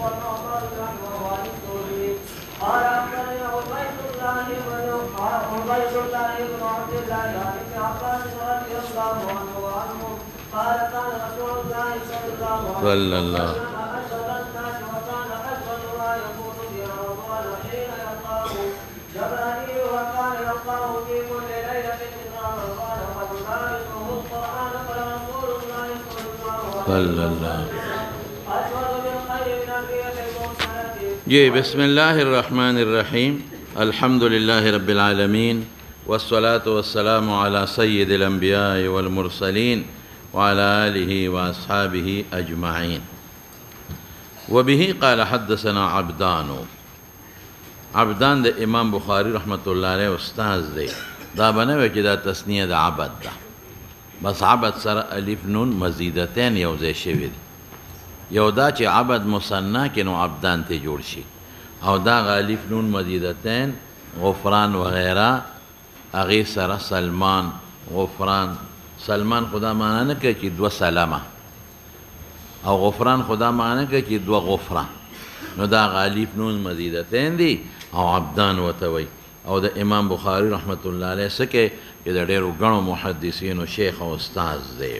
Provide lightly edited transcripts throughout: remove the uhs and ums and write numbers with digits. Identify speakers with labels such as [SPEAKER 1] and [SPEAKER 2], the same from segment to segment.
[SPEAKER 1] صلى الله صلى الله. جی بسم اللہ الرحمن الرحیم. الحمد للہ رب العالمین والصلاة والسلام على سید الانبیاء والمرسلین وعلى آله وأصحابه أجمعين. وبه قال حدثنا عبدان ده امام بخاری رحمت اللہ علیہ استاذ دے. دا بنوے چې دا تسنیه دا عبد دا، بس عبد سره الف نون مزیدتین یو ځای شوي دي. یو دا چې عبد مثنا کې نو عبدان ته جوړ شي، او دا الف نون مزیدتین غفران وغیرہ هغې سره سلمان غفران. سلمان خدا معنی نه کوي چې دوه سلامه، او غفران خدا معنی نه کوي چې دوه غفران. نو دا الف نون مزیدتین دي او عبدان ورته وایي. او د امام بخاری رحمت الله علیه څه کې چې د ډېرو ګڼو محدثینو شیخ او استاذ دی.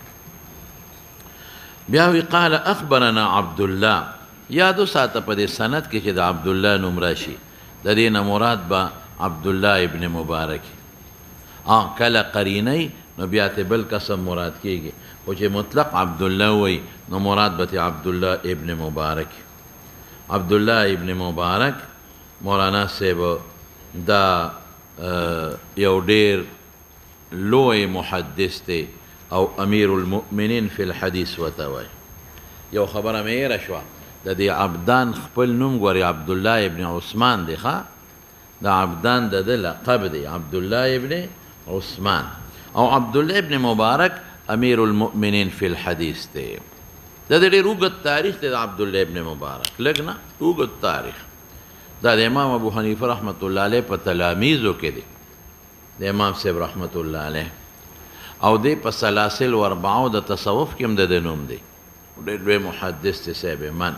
[SPEAKER 1] بیا وی قال اخبرنا عبدالله. یادو ساته په دې سند کې چې د عبدالله نوم راشي، د دې نه مراد به عبدالله ابن مبارک. کله قرینی نو بیا ته بل قسم مراد کېږي، خو چې مطلق عبدالله وی نو مراد به عبدالله ابن مبارک. عبدالله ابن مبارک مولانا صاحب دا یو ډېر لوی محدث دی او امیر المؤمنین فی الحدیث ورته وایي. یو خبره مې هېره شوه، د دې عبدان خپل نوم ګورې عبدالله ابن عثمان دی. ښه، دا عبدان د ده لقب دی، عبدالله ابن عثمان. او عبدالله ابن مبارک امیر المؤمنین فی الحدیث دی. دا د ډېر اوږد تاریخ دی د عبدالله ابن مبارک، لږ نه اوږد تاریخ. دا د امام ابو حنیفه رحمت الله علیه په تلامیذو کې دی، د امام صاحب رحمت الله علیه. او دی په سلاسل و اربعو د تصوف کې هم د ده نوم دی. ډېر لوی محدث دی صاحب من.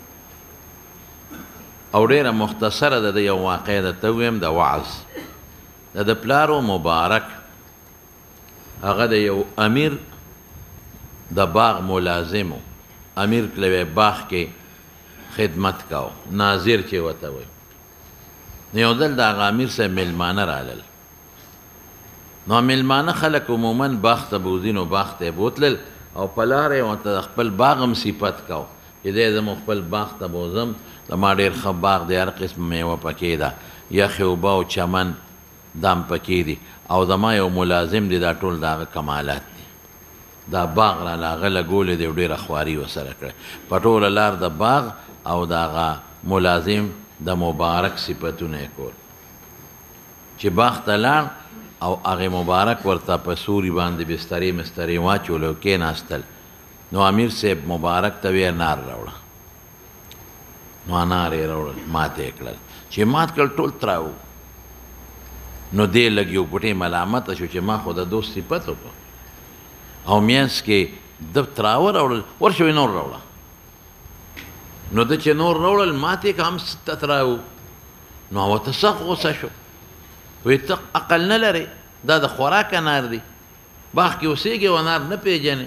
[SPEAKER 1] او ډېره مختصره د ده یو واقع درته ووایم د وعظ. د ده پلارو مبارک هغه د یو امیر د باغ ملازم و. امیر کلوی باغ کې خدمت کاو، ناظر چې ورته وایي. نو یو ځل د هغه امیر صاحب میلمانه رالل. نو میلمانه خلک عموما باغ ته بوځي، نو باغ ته یې بوتلل او په لاره یې ورته خپل باغ هم صفت کاو چې دی زموږ خپل باغ ته بوځم، زما ډېر ښه باغ دی، هر قسم میوه پکې ده، یخې اوبه او چمن دا هم پکې دي، او زما یو ملازم دی، دا ټول د هغه کمالات دي. دا باغ راله هغه لګولی دی او ډېره خواري ورسره کړې. په ټوله لار د باغ او د هغه ملازم د مبارک صفتونه یې کول. چې باغ ته لاړ او هغې مبارک ورته په سوري باندې بسترې مسترې واچولې او کېناستل. نو امیر صاحب مبارک ته وی انار راوړه. نو انار یې راوړل، مات یې کړل. چې مات کړل ټول تراو. نو دی لږ یو ګوټې ملامته شو چې ما خو د دوست صفت وکړه، او میانس کې ده تراوه راوړل، ورشه نور راوړه. نو ده چې نور راوړل مات یې که هم تراو. نو هغه ته سخت غوسه شو، وی ته عقل نه لرې، دا د خوراک انار دی، باغ کې اوسېږي او انار نه پېژنې.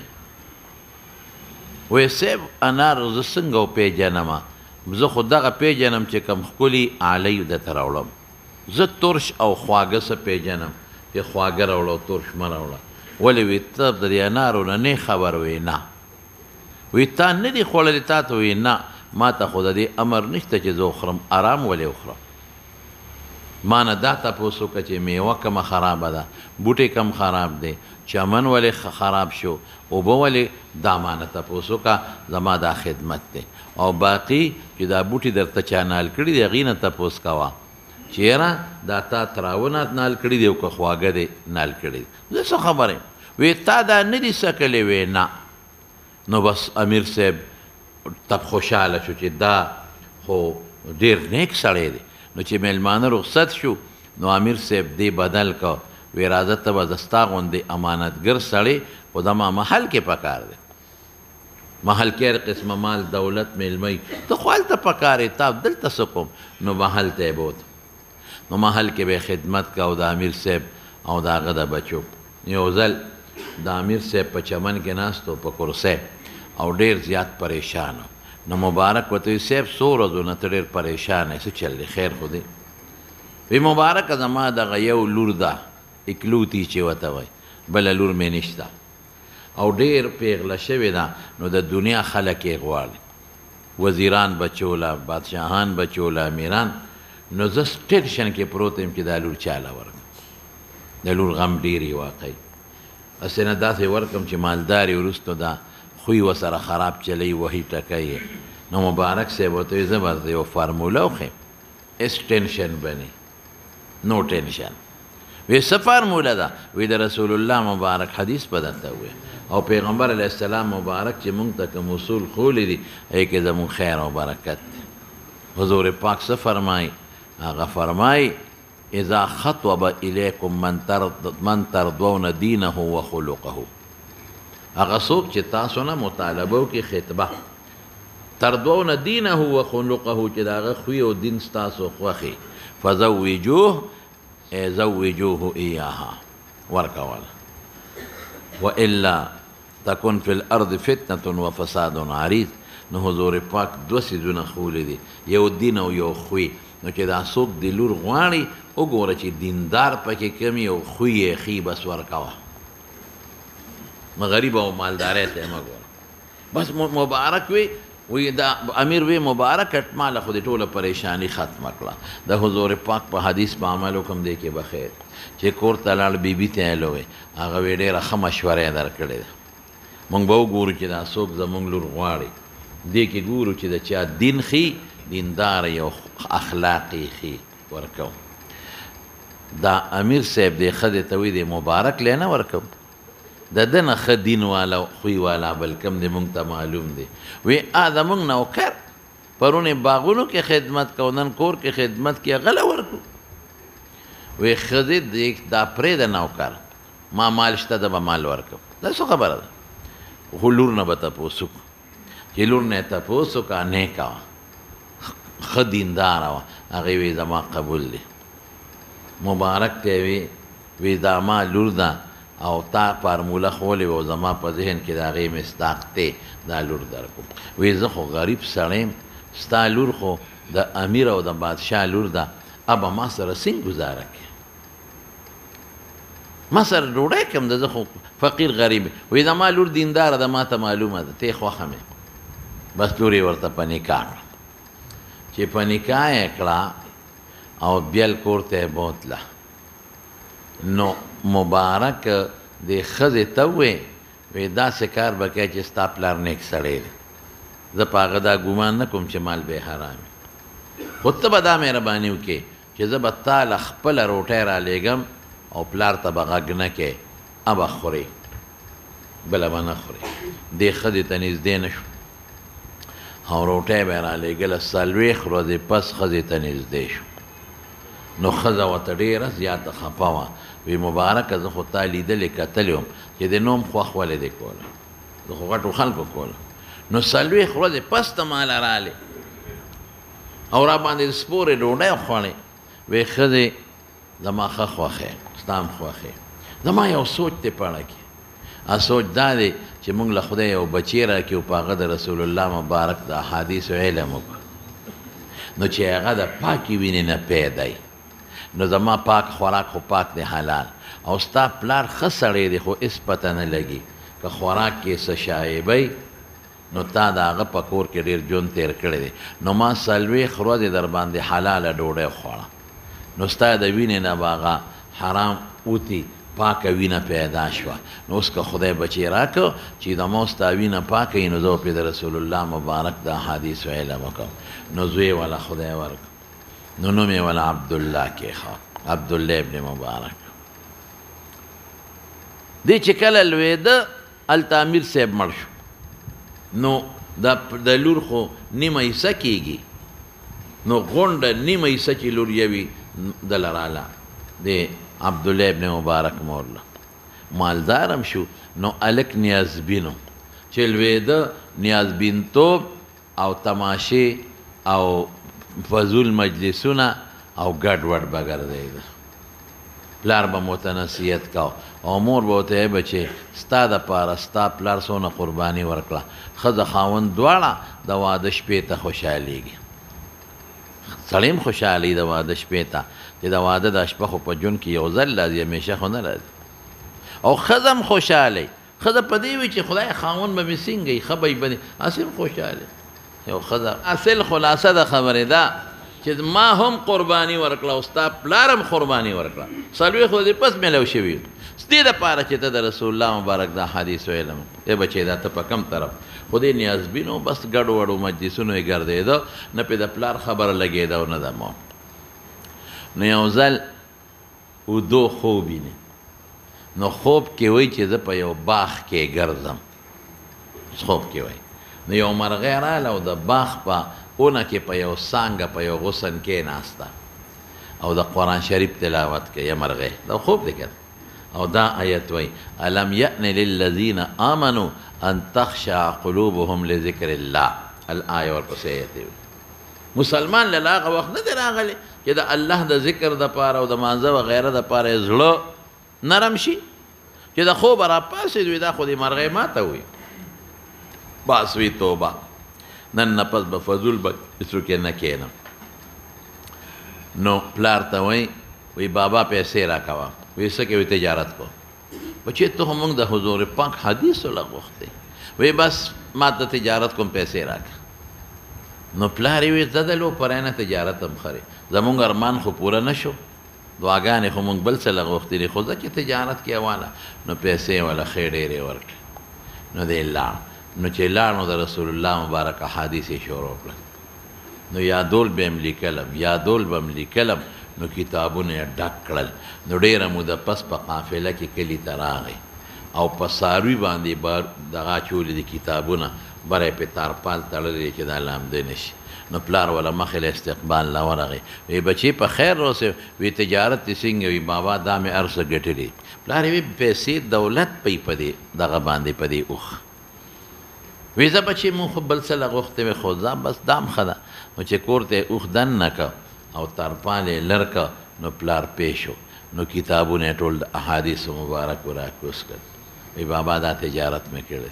[SPEAKER 1] وی صاحب انار زه څنګه وپېژنمه، زه خو دغه پېژنم چې کوم ښکلي آلی درته راوړم. زه ترش او خواږه څه پېژنم چې خواږه راوړه او ترش مه راوړه. ولې وی ته د دې انارو نه نه خبر؟ وی نه. وی تا نه دي خوړلې؟ تا ته وی نه، ما ته خو د دې امر نشته چې زه وخورم، ارام ولې وخورم؟ ما نه دا تپوس وکړه چې میوه کومه خرابه ده، بوټی کم خراب دی، چمن ولې خراب شو، اوبه ولې؟ دا ما نه تپوس وکړه، زما دا خدمت دی. او باقي چې دا بوټي درته چا نال کړي دی هغې نه تپوس کوه چې یاره دا تا تراونه نال کړي دی او که خواږه دی نال کړي دی. زه څه خبر یم؟ وی تا دا نه دي څکلی؟ وی نه. نو بس امیر صاحب تب خوشحاله شو چې دا خو ډېر نیک سړی دی. نو چې میلمانه رخصت شو نو امیر صاحب دی بدل که، وی راځه ته به زه ستا غوندې امانتګر سړی خو زما محل کې پکار دی. محل کې هر قسمه مال دولت میلمۍ ته خو هلته پکارې تا دلته څه کوم نو محل ته یې بوت نو محل کې به یې خدمت کو د امیر صاحب او د هغه د بچو یو ځل د امیر صاحب په چمن کې ناست و په کرسۍ او ډېر زیات پریشان نو مبارک ورته وي صاحب څو ورځو نه ته ډېر پریشان یې څه چل دی خیر خو دی وی مبارکه زما دغه یو لور ده اکلوتی چې ورته وایي بله لور مې نشته او ډېر پیغله شوې ده نو د دنیا خلک یې غواړي وزیران بچوله بادشاهان بچوله امیران نو زه ټینشن کې پروت یم چې دا لور چاله ورکړم د لور غم ډېر یې واقعي هسې نه داسې ورکړم چې مالدار یې وروستو دا خوی ورسره خراب چلی وهي ټکی یې نو مبارک صاحب ورته وایي زه به درته یو فارموله وښیم هېڅ ټینشن به نه نو ټینشن وی څه فارموله ده وی د رسول الله مبارک حدیث به درته ووایم او پیغمبر علیه السلام مبارک چې مونږ ته کوم اصول ښوولي دي هغې کې زمونږ خیر او برکت دی حضور پاک څه فرمایي هغه فرمایي اذا خطب الیکم من ترضون دینه و خلقه هغه څوک چې تاسو نه مطالبه وکړي خطبه ترضون دینه و خلقه چې د هغه خوی او دین ستاسو خوښي فزوجوه زوجوه ایاها ورکوله والا تكن في الارض فتنه وفساد عريض نو حضور پاک دو څیزونه ښوولي دي یو دین او یو خوی نو چې دا څوک د لور غواړي وګوره چې دیندار پکې کم یو خوی یې ښي بس ورکوه غریب او مالدارۍ ته یې مه ګوره بس مبارک وی دا امیر وی مبارک اټماله خو د ټوله پریشانی ختمه کړه د حضور پاک په حدیث په عمل وکړم دی کې بخیر چې کور ته لاړ بیبي ته یې لوی هغه وی ډېره ښه مشوره یې درکړې ده موږ به وګورو چې دا څوک زموږ لور غواړي دې کې ګورو چې د چا دین ښي دیندار یو اخلاقي ښي ورکوم دا امیر صاحب دې ښځې ته وی دی مبارک لی نه ورکوم د ده نه ښه دین والا خوی والا بل کم دی مونږ ته معلوم دی وی زمونږ نوکر پرون یې باغونو کې خدمت کو نن کور کې خدمت کې غله ورکو وی ښځې دا پرېږده نوکر ما مال شته ده به مال ورکوم دا څه خبره ده خو لور نه به تپوس وکړو چې لور نه یې تپوس وکړه نیکه وه ښه دینداره وه هغې وی زما قبول دی مبارک ته وی دا ما لور ده او تا فارموله ښوولې وه زما په ذهن کې د هغې مصداق دی دا لور درکړو وی زه خو غریب سړی یم ستا لور خو د امیر او د بادشاه لور ده ابه ما سره څنګه ګزاره کړې ما سره ډوډۍ کم ده زه خو فقیر غریب وی زما لور دینداره ده ما ته معلومه ده ته یې خوښه مې بس لور یې ورته په نکاح کړه چې په نکاح یې کړه او بیل کور ته یې بوتله نو مبارک دې ښځې ته ووې وی داسې کار به کوې چې ستا پلار نیک سړی دی زه په هغه دا ګمان نه کوم چې مال به حرام وي خو ته به دا مهرباني وکړې چې زه به تا له خپله روټۍ رالیږم او پلار ته به غږ نه کې ابه خورې بله به نه خورې دې ښځې ته نږدې نه شو او روټۍ به یې رالیږله 40 ورځې پس ښځې ته نږدې شو نو ښځه ورته ډېره زیاته خفه وه وی مبارکه زه خو تا لیدلې کتلې وم چې د نوم خوښ ولې دې کوله زه خو غټو خلکو کوله نو 40 ورځې پس ته ماله رالې او را باندې سپورې ډوډۍ خوړې وی ښځې زما ښه خوښې ستا هم خوښې زما یو سوچ دې پړه کې سوچ دا دی چې موږ له خدای یو بچی راکړي په هغه د رسول الله مبارک د احادیثو علم وکړو نو چې هغه د پاکې وینې نه پیدا نو زما پاک خوراک خو پاک دی حلال او ستا پلار ښه سړی دی خو هېڅ پته نه لګي که خوراک کې څه شایبی نو تا د هغه په کور کې ډېر ژوند تېر کړی دی نو ما 40 ورځې در باندې حلاله ډوډۍ خوړه نو ستا د وینې نه به هغه حرام اوتي پاکه وینه پیدا شوه نو اوس که خدای بچی راکړو چې د ما ستا وینه پاکه وي نو زه پرې د رسول الله مبارک د احادیثو علم وکړم نو زوی والا خدای ورکړ نو نوم یې والا عبدالله کېښود عبدالله ابن مبارک دی چې کله لوېده هلته امیر صاحب مړ شو نو د لور خو نیمه حصه کېږي نو غونډه نیمه حصه چې لور یوي دله راله د عبدالله ابن مبارک مورله مالدارم شو نو الک نیازبینو چې لوېده نیازبینتوب او تماشې او فضول مجلسونه او ګډوډ به ګرځېده. پلار به ورته نصیحت کو او مور به ورته ویل بچې ستا دپاره ستا پلار څونه قرباني ورکړه. ښځه خاوند دواړه د واده شپې ته خوشحالېږي. سړی هم خوشحالي د واده شپې ته چې د واده دا شپه خو په ژوند کې یو ځل راځي، همیشه خو نه راځي. او ښځه هم خوشحالی. ښځه په دې وي چې خدای خاوند به مې څنګه وي، ښه به یې بنې هسې هم خوشحالی. یو ښځه اصل خلاصه د خبرې ده چې ما هم قرباني ورکړه او ستا پلار هم قرباني ورکړه، څلوېښت ورځې پس میلو شوي دې دپاره چې ته د رسول الله مبارک دا حدیث ویلم. ای بچې دا ته په کم طرف خو دې نیازبینو بس ګډو وډو مجلسونو یې ګرځېده، نه پې د پلار خبره لګېده او نه د مور. نو یو ځل اودو خوب ویني، نو خوب کې وایي چې زه په یو باغ کې ګرځم. خوب کې وایي نو یو مرغۍ راغله او د باغ په اونه کې په یو څانګه په یو غصن کې ناسته او د قرآن شریف تلاوت کوي. مرغۍ دا خوب دی که او دا آیت وایي الم یأن للذین آمنوا ان تخشع قلوبهم لذکر الله. الآیه ورپسې آیت وایي مسلمان له هغه وخت نه دی راغلی چې د الله د ذکر دپاره او د مانځه وغیره دپاره یې زړه نرم شي، چې د خوبه راپاڅېد وي دا خو دې مرغۍ ماته وي. بس وی توبه نن نه پس به فضول بچو کې نه کښېنم. نو پلار ته وایي بابا پیسې راکوه. وایي څه کوې؟ تجارت کو. بچې ته خو موږ د حضور پاک حدیثو له غوښتې. وایي بس ما ته تجارت کوم پیسې راکړه. نو پلار یې وایي ته د لو پرای نه تجارت هم خرې، زمونږ ارمان خو پوره نه شو، دعاګانې خو موږ بل څه له غوښتلې، خو ځه چې تجارت کې واله. نو پیسې والا ښې ډېرې ورکړې. نو دی لاړ. نو چې لاړ نو د رسول الله مبارک احادیث یې شروع کړل. نو یادول به م لیکلم، یادول به م لیکلم. نو کتابونه یې ډک کړل. نو ډېره موده پس په قافله کې کلي ته راغی او په څاروي باندې دغه اچولي دي کتابونه، بره یې پې تارپال تړلی چې دا لامده نه شي. نو پلار ولا مخې له استقبال له ورغی. وی بچې په خیر روسې؟ وی تجارت دې څنګه وي بابا؟ دا مې هر څه ګټلي. پلار یې وی پیسې دولت پی په دې دغه باندې په دې اوښ. وی زه بچې مونږ خو بل څه له غوښتې وې خو ځه بس دا هم ښه ده. نو چې کور ته یې اوښ دن نه که او تارپال یې لر که نو پلار پې شو. نو کتابونه یې ټول د احادیثو مبارک راکوز کړل. وی بابا دا تجارت مې کړی،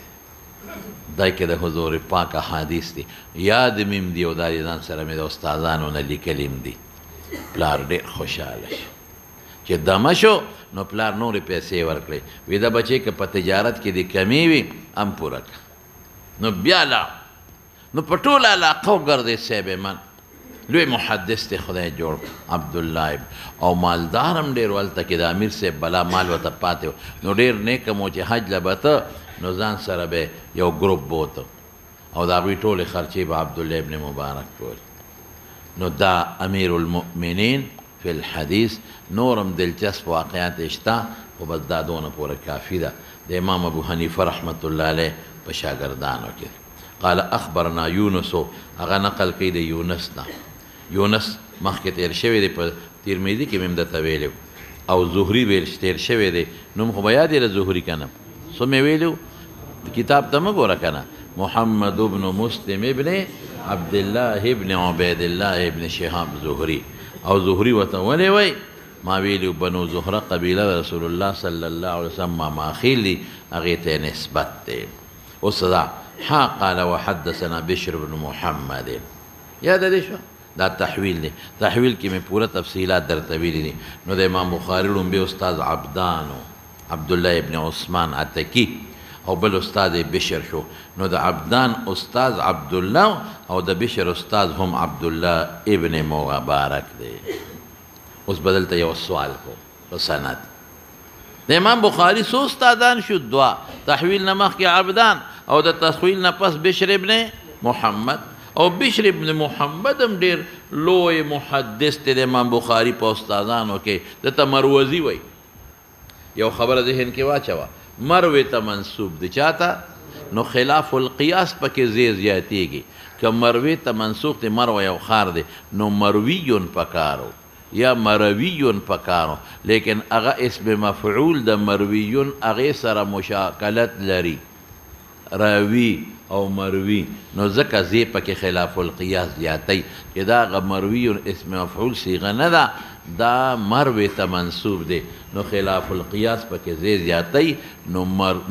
[SPEAKER 1] دا کې د حضور پاک احادیث دي، یاد میم دي او دا ځان سره مې د استادانو نه لیکلیم دي. پلار ډېر خوشحاله شو. چې دمه شو نو پلار نورې پیسې ورکړې. وی دا بچې که په تجارت کې دې کمی وي هم پوره کړه. نو بیا لاړ. نو په ټوله علاقه وګرځېد صاحب من، لوی محدث دی خدای جوړ عبدالله او مالدار هم ډېر ولته کې د امیر صاحب بلا مال ورته پاتې و. نو ډېر نیکه مو چې حج له به ته نو ځان سره به یو ګروپ بوته او د هغوی ټولې خرچې به عبدالله ابن مبارک کول. نو دا امیر المؤمنین فی الحدیث. نورم دلچسپ واقعات شته خو بس دا دونه پورې کافي ده. د امام ابو حنیفه رحمت الله علیه په شاګردانو کې قال اخبرنا یونس، هغه نقل کوي د یونس نه. یونس مخکې تیر شوی دی په ترمذي کې مې هم درته ویلی او زهري تیر شوی دی. نوم خو به یاد یې د زهري که نه څه مې ویلي کتاب ته مه ګوره که نه. محمد ابن مسلم ابن عبدالله ابن عبید الله ابن شهاب زهري. او زهري ورته ولې وایي؟ ما ویلي بنو زهره قبیله د رسول الله صلی الله علیه وسلم ماخیل دي، هغې ته نسبت دی. اوس دا قال وحدثنا بشر بن محمد، یاد دی شو؟ دا تحویل دی. تحویل کې مې پوره تفصیلات درته ویلي دي. نو د امام بخاري لومبی استاد عبدانو عبدالله ابن عثمان عتکی او بل استاد بشر شو. نو د عبدان استاد عبدالله او د بشر استاد هم عبدالله ابن مبارک دی. اوس بدلته یو سوال کو په سند د امام بخاري څو استادان شو؟ دوه. تحویل نه مخکې عبدان او د تحویل نه پس بشر ابن محمد. او بشر ابن محمد هم ډېر لوی محدث دی د امام بخاري په استادانو کې. دته مروزي وایي. یو خبره ذهن کې واچوه، مروي ته منسوب دی چاته؟ نو خلاف القیاس پکې زیاتېږي. که مروي ته منسوب دی، مرو یو ښار دی، نو مرویون پکارو یا مرویون پکارو، لیکن هغه اسم مفعول د مرویون هغې سره مشاکلت لري. راوي او مروي نو ځکه زی پکې خلاف القیاس زیاتی چې دا هغه مروي اسم مفعول صیغه نه ده دا مروي ته منصوب دی نو خلاف القیاس پکې زی زیاتی نو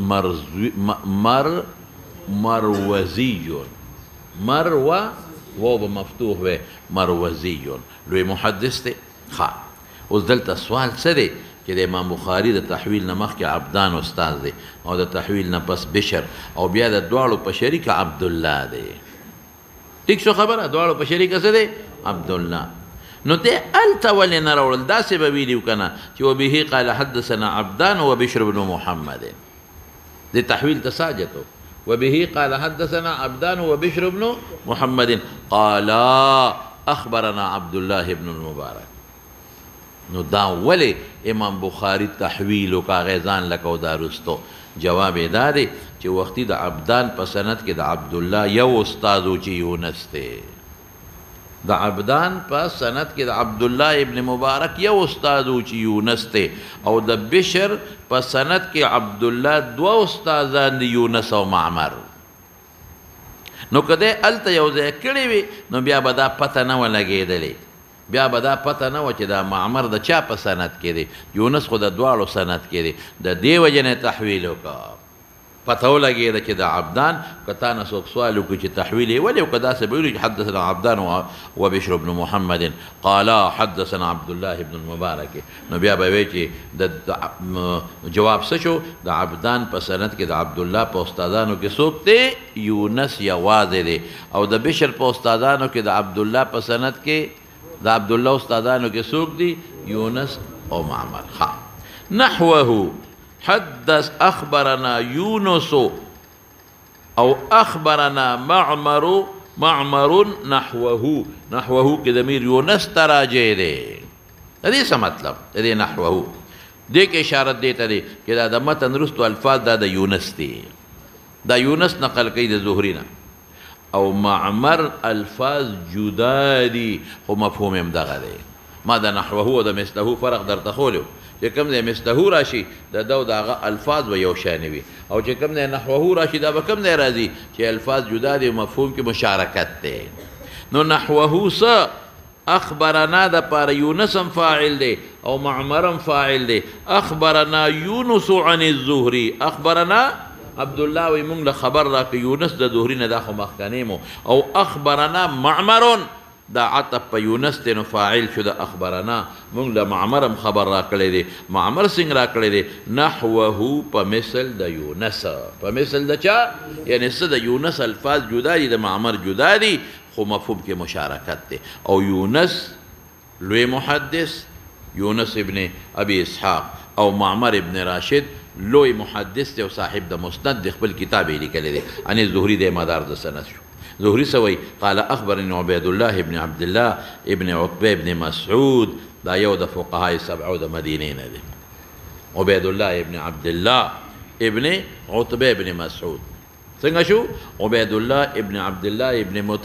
[SPEAKER 1] مروزی مروه و به مفتوح وی مروزی لوی محدث دی اوس دلته سوال څه دی چې د امام بخاري د تحویل نه مخکې عبدان استاد دی او د تحویل نه پس بشر او بیا د دواړو په شریکه عبدالله دی ټیک شو خبره دواړو په شریکه څه دی عبدالله نو ته هلته ولې نه راوړل داسې به ویلي که نه چې وبه قال حدثنا عبدان وبشر بن محمد د تحویل ته ساجتو وبه قال حدثنا عبدان وبشر بن محمد قالا اخبرنا عبد الله بن المبارك نو دا ولی امام بخاری تحویل کا غیزان لکو دا رستو جواب دا دی چې وقتی د عبدان په سند کې د عبدالله یو استادو چې یونس دی د عبدان په سند کې د عبدالله ابن مبارک یو استادو چې یونس دی او د بشر په سند کې عبدالله دو استادان دی یونس او معمر نو کده الته یو ځای کړی وي نو بیا به دا پته نه ولګېدلې بیا به دا پته نه وه چې دا معمر د چا په سند کې دی یونس خو د دواړو سند کې دی د دې وجې نه تحویل وکړه پته ولګېده چې د عبدان که تا نه څوک سوال وکړي چې تحویل یې ولې وکړه داسې به ویلي چې حدثنا عبدان وبشر بن محمد قالا حدثنا عبدالله بن المبارک نو بیا به وایي چې د جواب څه شو د عبدان په سند کې د عبدالله په استادانو کې څوک دی یونس یوازې دی او د بشر په استادانو کې د عبدالله په سند کې د عبدالله استادانو کې څوک دی یونس او معمر نحوه حدث اخبرنا یونس او اخبرنا معمر نحوه کې ضمیر یونس ته راجع دی د دې څه مطلب د دې نحوه دې کې اشاره دی ته دی چې دا د متن وروستو الفاظ دا د یونس دی دا یونس نقل کوي د زهري نه او معمر الفاظ جدا دي خو مفهوم هم دغه دی ما د نحوه او د مثله فرق درته ښولی چې کوم ځای مثله راشي د ده او د هغه الفاظ به یو شانې وي او چې کوم ځای نحوه راشي دا به کوم ځای راځي چې الفاظ جدا دي مفهوم کې مشارکت دی نو نحوه څه اخبرنا د پاره یونس هم فاعل دی او معمر هم فاعل دی اخبرنا یونس عن الزهري اخبرنا عبدالله وی مونږ له خبر راکړه یونس د زهري نه دا خو مخکنی مو او اخبرنا معمر دا عطف په یونس دی نو فاعل شو د اخبرنا مونږ له معمر هم خبر راکړی دی معمر څنګه راکړی دی نحوه په مثل د یونس په مثل د چا یعنی څه د یونس الفاظ جدا دي د معمر جدا دي خو مفهوم کې مشارکت دی او یونس لوی محدث یونس ابن ابي اسحاق او معمر ابن راشد لوی محدث دی او صاحب د مسند د خپل کتاب یې لیکلی دی ان زهري د مدار د سند شو زهري سوی قال اخبرني عبيد الله ابن عبد الله ابن عتبه ابن مسعود دا یو د فقهاء سبعو د مدینې نه دی عبيد الله ابن عبد الله ابن عتبه ابن مسعود څنګه شو عبيد الله ابن عبد الله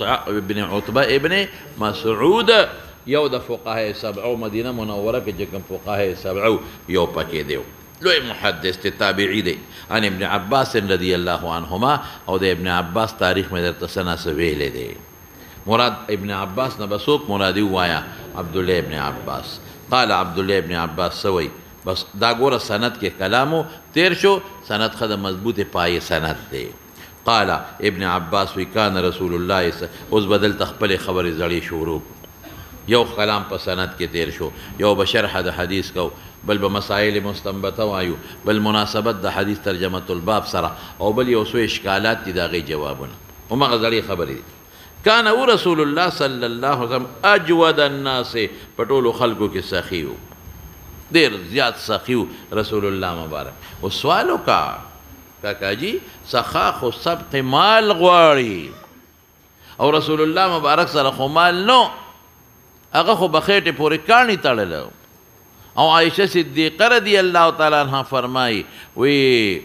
[SPEAKER 1] ابن عتبه ابن مسعود یو د فقهاء سبعو مدینه منوره کې چې کوم فقهاء سبعو یو پکې دی لوی محدث تی تابعی دی عن ابن عباس رضی اللہ عنہما او د ابن عباس تاریخ میں درته سنا سویلے دی مراد ابن عباس نه بسوک مرادی وایا عبداللہ ابن عباس قال عبداللہ ابن عباس سوی بس دا ګوره سند کې کلامو تیر شو سند خد مضبوط پای سند دی قال ابن عباس وی کان رسول الله اوس بدل تخپل خبر زړی شروع یو کلام په سند کې تیر شو یو بشرح د حدیث کو بل به مسائل مستنبطه وایو بل مناسبت د حدیث ترجمه الباب سره او بل یو څو اشکالات دي د هغې جوابونه همغه زړې خبرې دي کان او رسول الله صلی الله علیه وسلم اجود الناس په ټولو خلکو کې سخي و ډېر زیات سخي و رسول الله مبارک او سوال وکړه کاکا جي سخا خو سبق مال غواړي او رسول الله مبارک سره خو مال نو هغه خو بخیټې پورې کاڼي تړلی او عائشہ صدیقہ رضی اللہ تعالی عنہ فرمائی وی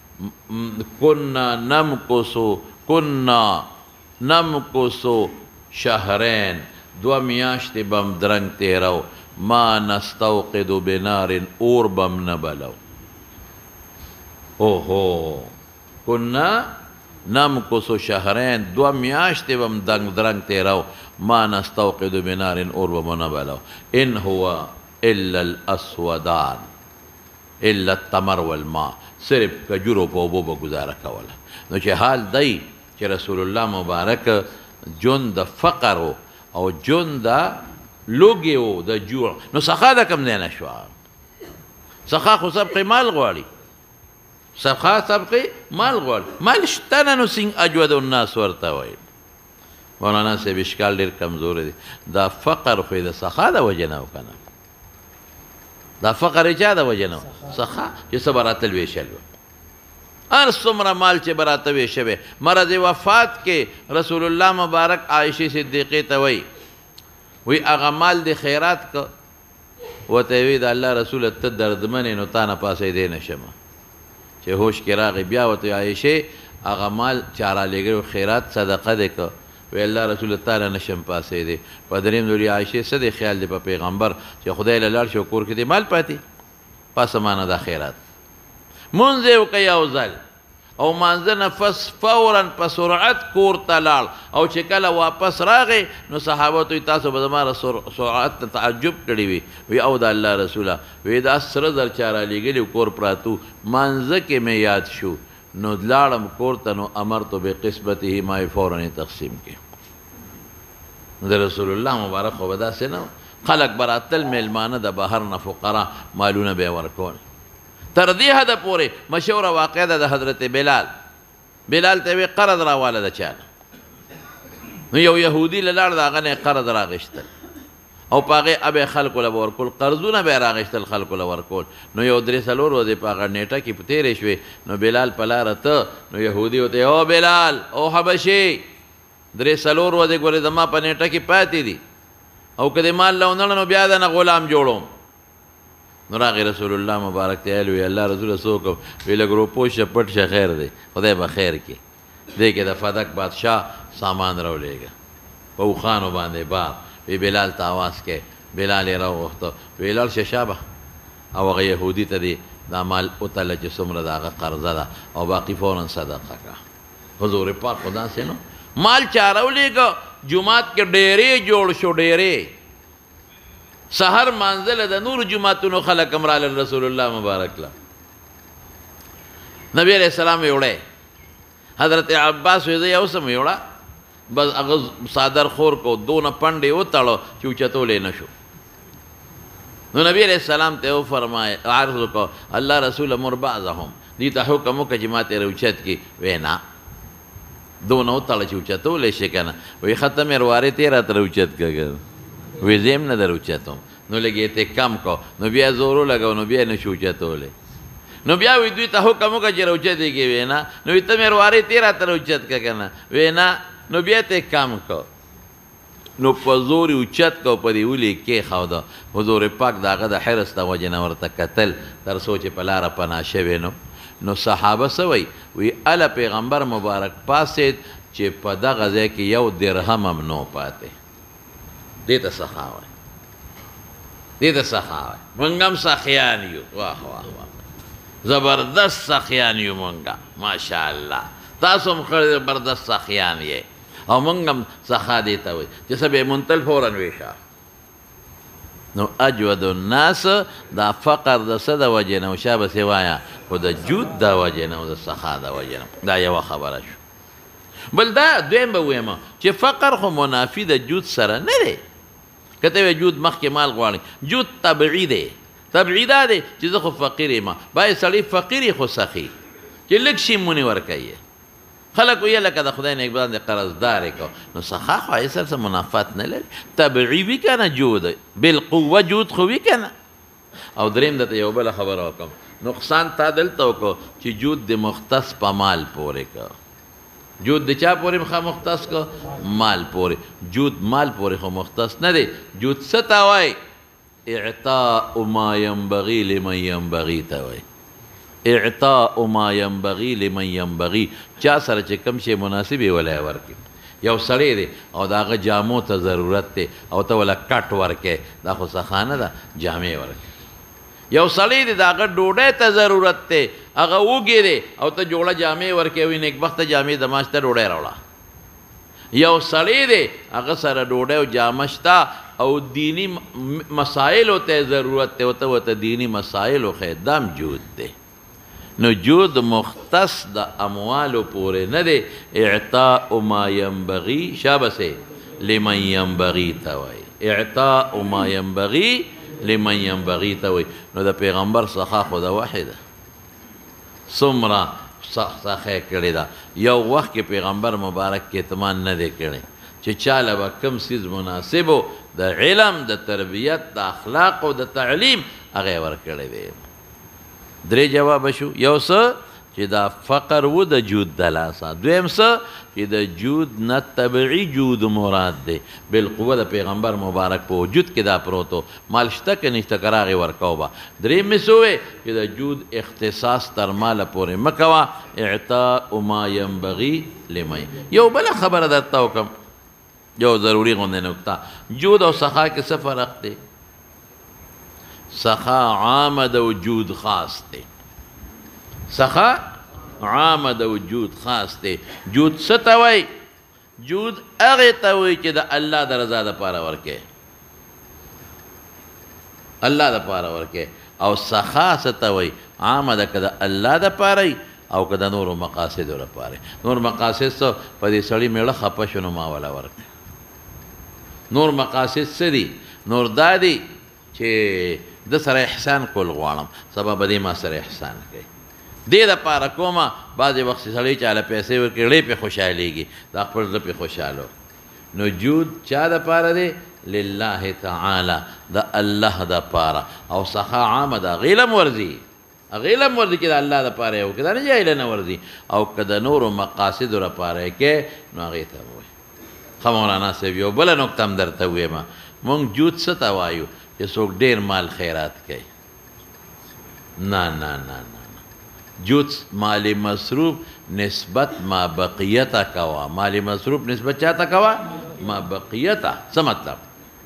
[SPEAKER 1] کننا نمکسو شهرین دو میاشت بم درنگ تیرو ما نستوقد بنار اور بم نبلو اوہو کننا نمکث شهرین 2 میاشتې به م دنګ درنګ تېرو ما نستوقد بنار اور به مو نه بلو ان هو الا الاسودان الا التمر والماء صرف کجورو په اوبو به ګزاره کوله نو چې حال دی چې رسول الله مبارک جون د فقر او جون د لوږې و د جوع نو سخا د کوم ځای نه شوه سخا خو سبقې مال غواړي سخا سبقې مال غواړي مال شته نه نو سینګ اجود الناس ورته وایي مولانا صاحب اشکال ډېر کمزوری دی دا فقر خو د سخا د وجې نه و که نه دا فقر یې چا د وجې نه و سخا چې څه به راته لویشل و هر څومره مال چې به راته ویشه مرض وفات کې رسول الله مبارک عایشې صدیقې ته وایي وی هغه مال د خیرات که ورته یې وی د الله رسوله ته دردمن یې نو تا نه پاسېدی نه شمه چې هوش کې راغی بیا ورته عایشې هغه مال چا رالېږلی خیرات صدقه دی که وی الله رسول تا نه نشم پاسېدی په درېیم ځل عایشې څه دی خیال دی په پیغمبر چې خدای له لاړ شي او کور کې دی مال پاتې پاسه مانه دا خیرات مونځ یې وکړه یو ځل او مانځه نه پس فورا په سرعت کور ته لاړ او چې کله واپس راغی نو صحابه ته تاسو به زما سرعت ته تعجب کړي وي وی او د الله رسوله وی دا سره زر چا رالیږلي کور پراتو مانځه کې مې یاد شو نو لاړم کور ته نو امرتو بقسمته ما یې فورا تقسیم کې نو د رسول الله مبارک خو به داسې نه خلک به راتل میلمانه د بهر نه فقرا مالونه به یې ورکول تر دې حده پورې مشهوره واقعه ده د حضرت بلال ته وی قرض راواله د چا نو یو یهودي له لاړ د هغه نه قرض راغېښتل او په هغې ابې خلکو له به ورکول قرضونه به یې راغېښتل خلکو له ورکول نو یو 3-4 ورځې په هغه نیټه کې په تېرې شوې نو بلال په لاره ته نو یهودي ورته او بلال او حبشي 3-4 ورځې ګورې زما په نیټه کې پاتې دي او که د مال له ونړه نو بیا د نه غلام جوړوم نو راغی رسول الله مبارک ته ویل وی الله رسوله څه وکړم وی لږ روپو شه پټ شه خیر دی خدای به خیر کړي دی کې د فدک بادشاه سامان راولېږه په اوښانو باندې بار وی بلال ته آواز کې بلال یې راوغوښته وی لاړ شه شابه او هغه یهودي ته دې دا مال وتله چې څومره د هغه قرضه ده او باقي فورا صدقه کړه حضور پاک خو داسې نو مال چا راولېږه جومات کې ډېرې جوړ شو ډېرې سحر مانزل د نور جماعتونو خلق امرال رسول الله مبارک له نبی علیہ السلام ویوړی حضرت عباس وی زه یو څه مې ویوړه بس هغه صادر خور کو دونه پنډې وتړو چې اوچتولی نه شو نو نبی علیہ السلام ته وفرمایه عرض وکړو الله رسول مر بعضهم دې ته حکم وکړه چې ما ترې اوچت کړي وی نه دونه وتړه چې اوچتولی شي که نه وی ښه ته مې روارې تې راته اوچت کړه وی زیم نه در اوچتم نو لږ یې کم کو نو بیا زور ولګو نو بیا نه شو اوچتولی نو بیا وی دوی ته حکم وکړه چې راوچتېږي وی نه نو وی ته مې روارې تې راته راوچت کړه که نه وی نه نو بیا ته کم کو نو په زور یې اوچت کو په دې ولې کېښوده حضور پاک د هغه د حرص د وجې نه ورته کتل تر څو چې په لاره پناه شوې نو صحابه څه وی وی اله پیغمبر مبارک پاسېد چې په دغه ځای کې یو درهم هم نو پاتې دې ته سخا وایي دې ته سخا وایي موږ هم سخیان یو واه واه واه زبردست سخیان یو موږ ماشاءالله تاسو هم ښه زبردست سخیان یې او موږ هم سخا دې ته وایي چې څه به منتل فورا ویشه نو اجود الناس دا فقر د څه د وجې نه و شابه سې وایه خو د جود د وجې نه و د سخا د وجې نه دا یوه خبره شو بل دا دویم به ویمه چې فقر خو منافي د جود سره نه دی که ته وایې جود مخکې مال غواړي جود طبعي دی طبعي دا دی چې زه خو فقیر یم باید سړی فقیر خو سخي چې لږ شي مونې ورکوي خلک ویل لکه د خدای نه باندې قرضدار کو نو سخا خو یې سره منافات نه لري طبعي وي که نه جود بالقوه جود خو وي که نه او دریم درته یو بله خبره وکړم نقصان تا دلته وکړو چې جود د مختص په مال پورې که جود د چا پورې خو مختص که مال پورې جود مال پورې خو مختص نه دی جود څه ته وایي اعطاء ما ينبغي لمن ينبغي ته وایي اعطاء ما ينبغي لمن ينبغي چا سره چې کوم شی مناسب یې ولی ورکړي یو سړی دی او د هغه جامو ته ضرورت دی او ته وله کټ ورکې دا خو سخا نه ده جامې ورکړي یو سړی دی د هغه ډوډۍ ته ضرورت دی هغه وږی دی او ته جوړه جامې ورکوې وي نیکبخته جامې د ماسته ډوډۍ راوړه یو سړی دی هغه سره ډوډۍ او جامه شته او دینی مسایلو ته ضرورت دی ورته دینی مسایلو ښیي دام جود دی نو جود مختص د اموالو پورې نه دی اعطاء ما ینبغي شابسې لمن ینبغي ته وایي اعطاء ما ینبغي لمن ینبغي ته وایي نو د پیغمبر څخه خو د وحی ده څومره سخی کړې ده یو وخت کې پیغمبر مبارک کې اعتماد نه دی کړی چې چاله به کوم څیز مناسب و د علم د تربیت د اخلاق او د تعلیم هغه یې ورکړی دی درې جواب شو یو څه چې دا فقر و د جود د لاسه دویم څه چې د جود نه طبعي جود مراد دی بالقوه د پیغمبر مبارک په وجود کې دا پروت و مال شته که نشته که راغې ورکوه به دریم مې څه ووې چې د جود اختصاص تر ماله پورې مه کوه اعطاء ما ینبغي لمن یو بله خبره درته وکړم یو ضروري غوندې نکته جود او سخا کې څه فرق دی سخا عامه د وجود خاص دی سخا عامه د وجود خاص دی جود څه ته وایي جود هغې ته وایي چې د الله د رضا دپاره ورکې الله دپاره ورکې او سخا څه ته وایي عامه ده که د الله دپاره او که د نورو مقاصدو لپاره نور مقاصد څه په دې سړي میړه خفه شو نو ما وله ورکړه نور مقاصد څه دي نور دا دي چې د سره احسان کول غواړم سبا به دې ما سره احسان کوي دې دپاره کومه بعضې وخت سړی چاله پیسې ورکړي ړې پې خوشحالېږي دا خپل زړه پې خوشحاله نو جود چا دپاره دی لله تعالی د الله دپاره او سخا عامه ده هغې لم ورځي هغې لم ورځي چې د الله دپاره یې وکړي دا نه جاهله نه ورځي او که د نورو مقاصدو لپاره یې کوې نو هغې ته ووایي ښه مولانا صاحب یو بله نکته هم درته ووایم مونږ جود څه ته وایو چې څوک ډېر مال خیرات کوي نه نه نه نه جود مال مصروف نسبت ما بقیته کوه مال مصروف نسبت چاته کوه ما بقیته څه مطلب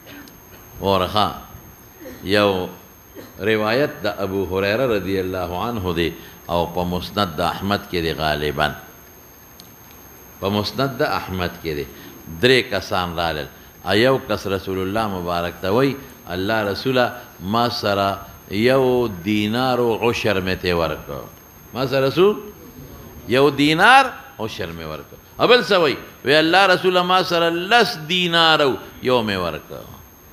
[SPEAKER 1] ورخه یو روایت د ابو هریره رضی الله عنه دی او په مسند د احمد کې دی غالبا په مسند د احمد کې دی درې کسان رالل ایو کس رسول الله مبارک ته وی الله رسوله ما سره یو دینار و عشر مې ته ورکړو ما سره رسول یو دینار عشر مې ورکړو ابل څه وی وی الله رسوله ما سره لس دینار یو مې ورکړو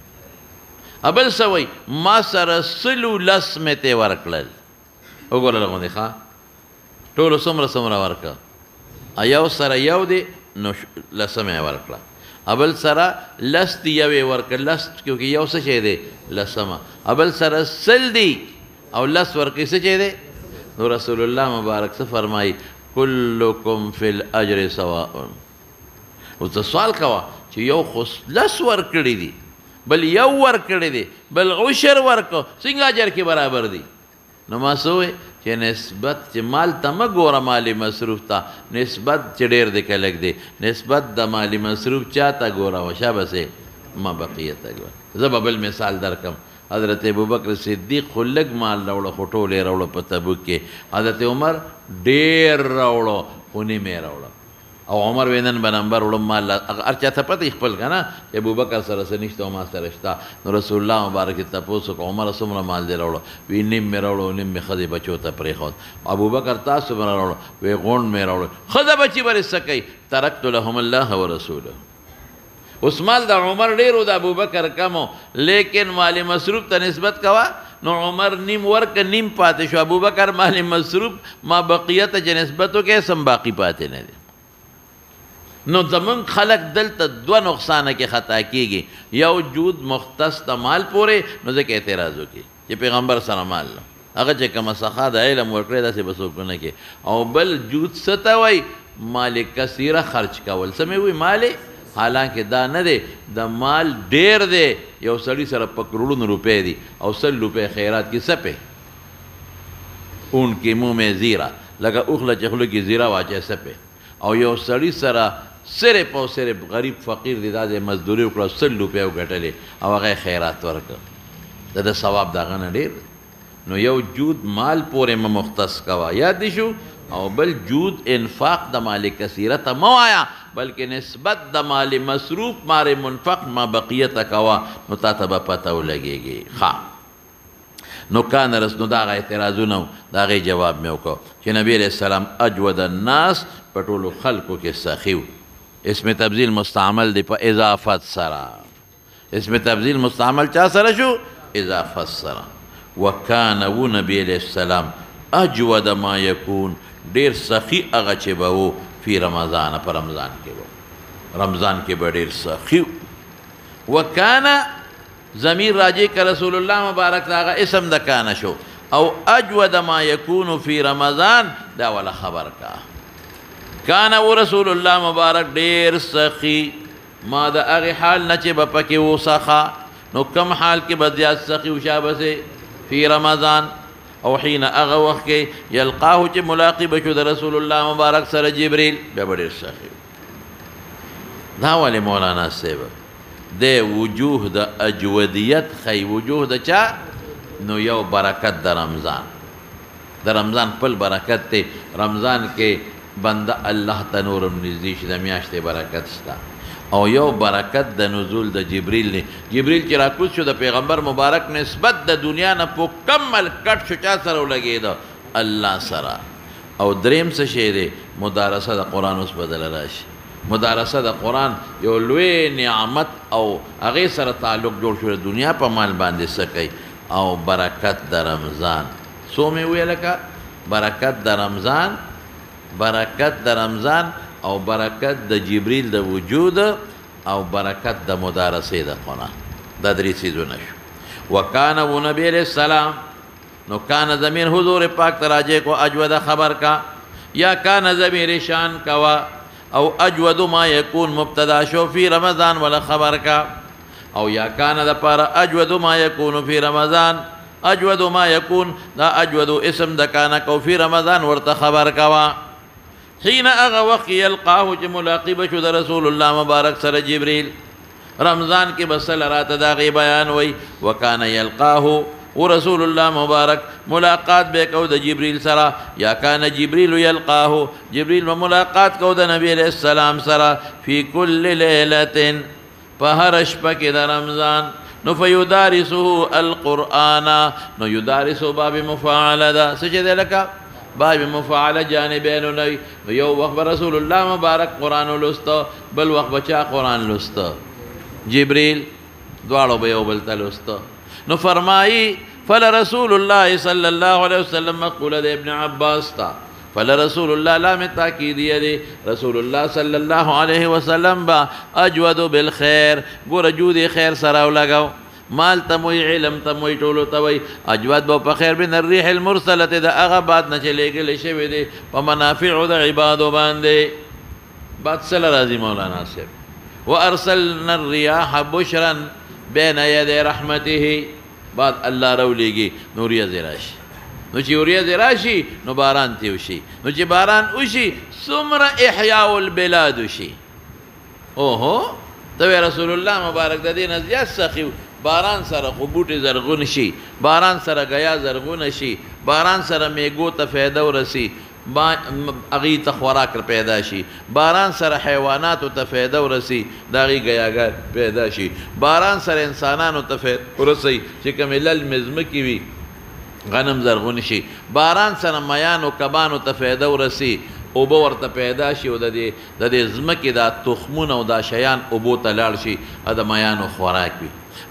[SPEAKER 1] ابل څه وی ما سره سلو لس مې ته ورکړل وګوره لغوندې ښه ټولو څومره څومره ورکړه یو سره یو دی نو لسمه ورکړه ابل سره لس دی یوې ورکړه لس کیونکې یو څه شی دی لسمه ابل سره سل دی او لس ورکړي څه شی دی نو رسول الله مبارک څه فرمایي کلکم فی الاجر سواء اوس ته سوال کوه چې یو خو لس ورکړي دي بل یو ورکړی دی بل عشر ورکړو څنګه اجر کې برابر دی نو ما څه ووایې چې نسبت چې مال ته مه ګوره مالي مصروف ته نسبت چې ډېر دی که لږ دی نسبت د مالي مصروف چا ته ګوره و شابسې ما بقیه ته ګوره زه به بل مثال درکړم حضرت ابوبکر صدیق خو لږ مال راوړه خو ټول یې راوړه په تبوک کې حضرت عمر ډېر راوړه خو نیم یې راوړه او عمر وینن به نمبر وړم مال هر چا ته پته خپل که نه ابوبکر سره څه نشته او ما سره شته نو رسول الله مبارک یې تپوس وکړه عمره څومره مال دې راوړه وی نیم مې راوړه نیم مې ښځې بچو ته پرېښود ابوبکر تا څومره راوړه وی غونډ مې راوړه ښځه بچي به څه کوي ترکت لهم الله ورسوله اوس مال د عمر ډېر و د ابوبکر کم و لیکن مال مصروف ته نسبت کوه نو عمر نیم ورکه نیم پاتې شو ابوبکر مال مصروف ما بقیه ته چې نسبت وکړې سم باقي پاتې نه دی نو زمون خلق دلته دوه نقصانه کې خطا کیږي یو جود مختص د مال پورې نو ځکه اعتراض وکړي چې پیغمبر سره مال هغه چې کومه سخا د علم ورکړی داسې به څوک نه کوي او بل جود څه ته وایي مال کثیره خرچ کول څه مې وایي مال حالانکه دا نه دی د مال ډېر دی یو سړي سره په کروڑونو روپۍ دي او 100 روپۍ خیرات کې سپې اون کې منہ میں زیره لکه اوخله چې خوله کې زیره واچوي سپې او یو سړي سره صرف او صرف غریب فقیر دی دا د مزدوري وکړه 100 روپۍ وګټلې او هغه خیرات ورکړه د ثواب د هغه نه ډېر نو یو جود مال پورې مختص کوا یاد دي شو او بل جود انفاق د مال کثیره ته مو آیا بلکې نسبت د مال مصروف مار منفق ما بقیت کوا نو تا ته به پته ولګېږي ښه نو کان رسول دا غي اعتراضونه دا غي جواب مې وکړو چې نبی علیہ السلام اجود الناس په ټولو خلکو کې سخي اسم تبذیل مستعمل دی په اضافت سره اسم تبذیل مستعمل چا سره شو اضافت سره وکانه و نبی علیہ السلام اجود ما یکون ډیر سخی هغه چې به و فی رمضان په رمضان کې و رمضان کې به ډیر سخی وکانه ضمیر راجع که رسول الله مبارک داغه اسم د کانه شو او اجود ما یکون فی رمضان دا ولا خبر کا کانه و رسول الله مبارک ډیر سخی ما د هغې حال نه چې به پکې و سخا نو کم حال کې به زیات سخي و شابسې فی رمضان او حین هغه وخت کې یلقاه چې ملاقي به شو د رسول الله مبارک سره جبریل بیا به ډېر سخي دا ولې مولانا صاحب د وجوه د اجودیت خی وجوه د چا نو یو برکت د رمضان پل برکت ته رمضان کې بنده الله ته نورم نږدې شي د میاشتې برکت شته او یو برکت د نزول د جبریل نه جبریل چې راکوز شو د پیغمبر مبارک نسبت د دنیا نه په کمل کټ شو چا سره ولګېده الله سره او دریم څه شی دی مدارسه د قرآن اوس بدله راشي مدارسه د قرآن یو لوی نعمت او هغې سره تعلق جوړ شو د دنیا په مال باندې څه کوي او برکت د رمضان څو مې وویل لکه برکت د رمضان او برکت د جبریل د وجود او برکت د مدارسې د قرآن دا درې څیزونه شو وکانه و نبی علیہ السلام نو کان ضمیر حضور پاک تراجع کو اجود خبر کا یا کان ضمیر شان کوا او اجود ما یکون مبتدا شو فی رمضان ولا خبر کا او یا کان د پارا اجود ما یکون فی رمضان اجود ما یکون دا اجود اسم د کان کو فی رمضان ورته خبر کوا حين اغا وقت يلقاه چې ملاقي بشو د رسول الله مبارک سره جبريل رمضان کې بسل رات دا غي بیان وي وکانه يلقاه ورسول الله مبارک ملاقات به کو د جبريل سره یا کان جبريل يلقاه جبريل ملاقات کو د نبی عليه السلام سره فی کل ليله په هر شپه کې د رمضان نو فیدارسه القرآن نو یدارسه باب مفاعله ده څه چې دی لکه باب مفاعله جانبین نوی یو وقت رسول الله مبارک قرآن لسته بل وقت بچا قرآن لسته جبریل دواړو به یو بل ته لسته نو فرمایی فلرسول الله صلی الله علیه وسلم مقوله د ابن عباس تا فلرسول الله لام تاکیدیه دی رسول الله صلی الله علیه وسلم با اجود بالخیر ګوره جود خیر سره ولګاو مال تموي علم تموي ټولو توي اجود به په خیر بن الريح المرسله د هغه بعد نه چلېږي شوی دی په منافع د عبادو باندې بعد سره راځي مولانا صاحب وارسلنا الرياح بشرا بين يدي رحمته بعد الله رولېږي نوريه زراشي نو چې ورېځې راشي نو باران ته وشي نو چې باران وشي څومره احیاء البلاد وشي اوهو ته رسول الله مبارک د دې نه زیات سخي باران سره خو بوټې زرغون شي باران سره غیا زرغون شي باران سره میګو ته فایده ورسي هغې ته خوراک پیدا شي باران سره حیواناتو ته فایده ورسي د هغې غیاګان پیدا شي باران سره انسانانو ته فایده ورسي چې کومې للمې ځمکې وي غنم زرغون شي باران سره میانو کبانو ته فایده ورسي اوبه ورته پیدا شي او د دې ځمکې دا تخمونه او دا شیان اوبو ته لاړ شي د میانو خوراک وي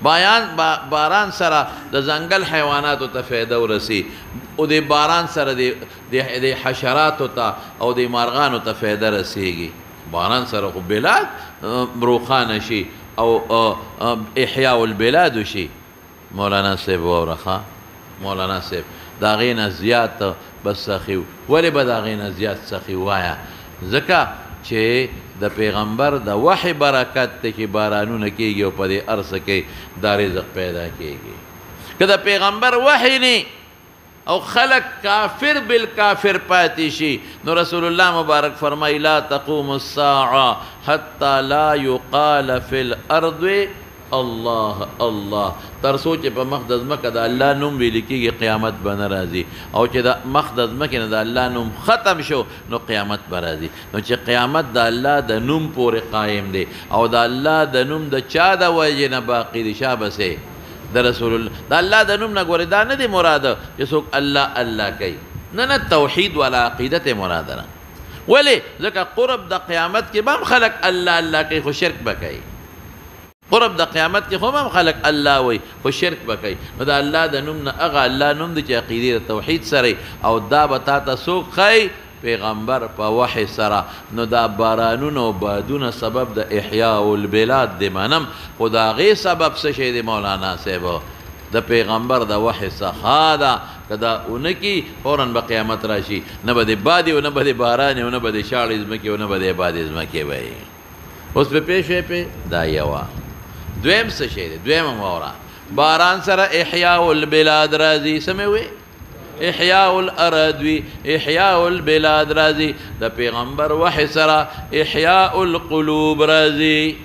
[SPEAKER 1] باران سره د ځنګل حیواناتو ته فایده ورسي او د باران سره د حشراتو ته او د مارغانو ته فایده رسیږي باران سره خو بلاد روخانه شي او احیاء البلاد شي مولانا صاحب ورخه مولانا صاحب دا غې نه زیات بس سخي ولې به دا غې نه زیات سخي وایه ځکه چې د پیغمبر د وحی برکت ته چې بارانونه کېږي او په دې ارض کې دا رزق پیدا کېږي که د پیغمبر وحی نه او خلق کافر بالکافر پاتې شي نو رسول الله مبارک فرمایي لا تقوم الساعه حتى لا يقال في الارض الله الله تر سوچ په مخ د ځمکه د الله نوم ویل کېږي قیامت به نه راځي او چې د مخ د ځمکې نه د الله نوم ختم شو نو قیامت به راځي نو چې قیامت د الله د نوم پورې قایم دی او د الله د نوم د چا د وجې نه باقي دي شا بسې د رسول الله د الله د نوم نه ګورې دا نه دی مراده چې څوک الله الله کوي نه توحید ولا عقیدت مراده نه ولې ځکه قرب د قیامت کې به هم خلک الله الله کوي خو شرک به کوي قرب د قیامت کې خو هم خلک الله وي خو شرک به کوي نو د الله د نوم نه هغه الله نوم دی چې عقیدې د توحید سره او دا به تا ته څوک ښایي پیغمبر په وحی سره نو دا بارانونه او بادونه سبب د احیاء البلاد دی منم خو د هغې سبب څه شی دی مولانا صاحب د پیغمبر د وحی څخه ده که دا ونه کي فورا به قیامت راشي نه به د بادي او نه به د بارانې او نه به د شاړې ځمکې او نه به د بادې ځمکې وي اوس پې پوه شوې پې دا یوه دویم څه شی دی دویمه واوره باران سره احیاء البلاد راځي څه مې وی احیاء الارض وی احیاء البلاد راځي د پیغمبر وحی سره احیاء القلوب راځي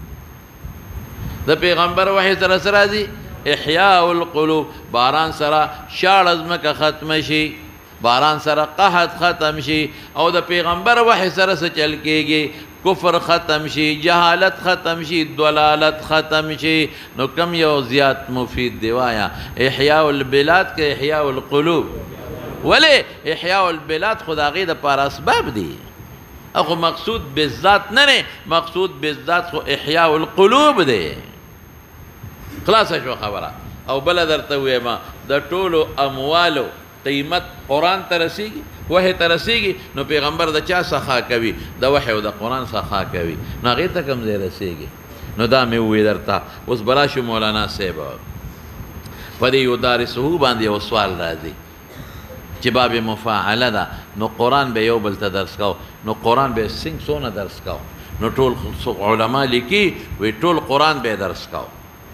[SPEAKER 1] د پیغمبر وحی سره څه راځي احیاء القلوب باران سره شاړه ځمکه ختمه شي باران سره قحط ختم شي او د پیغمبر وحی سره څه چل کېږي کفر ختم شي جهالت ختم شي ضلالت ختم شي نو کم یو زیات مفید دی وایا احیاء البلاد که احیاء القلوب ولې احیاء البلاد خو د هغې دپاره اسباب دي خو مقصود بالذات نه دی مقصود بالذات خو احیاء القلوب دی خلاصه شو خبره او بله درته ویمه د ټولو اموالو قیمت قرآن ته رسیږي وحی ته رسیږي نو پیغمبر د چا سخا کوي د وحی او د قرآن سخا کوي نو هغې ته کوم ځای رسیږي نو دا مې ووی درته اوس به راشو مولانا صاحب په دې یدارسهو باندې یو سوال راځي چې باب مفاعله ده نو قرآن به یو بل ته درس کو نو قرآن به څونه درس کو نو ټول علما لیکي وی ټول قرآن به درس کو